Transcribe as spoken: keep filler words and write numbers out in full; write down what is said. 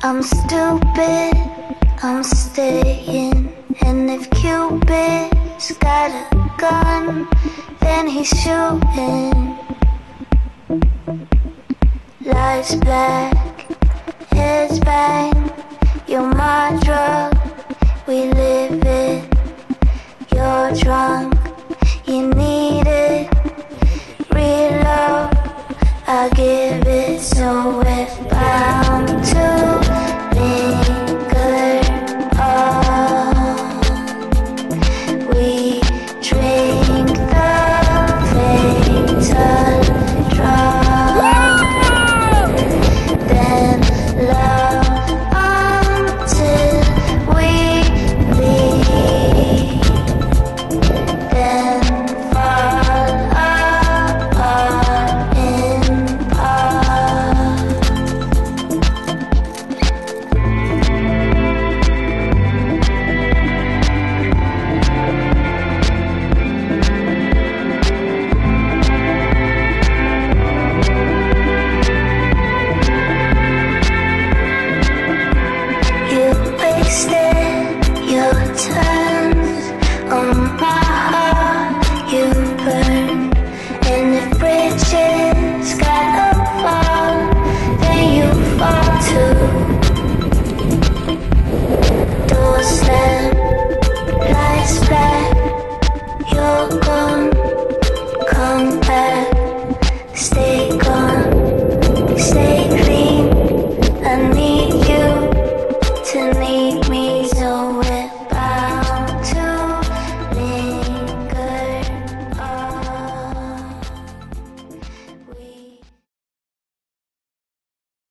I'm stupid, I'm staying. And if Cupid's got a gun, then he's shooting. Lights black, heads bang. You're my drug, we live it. You're drunk, you need it. Real love, I give it. So if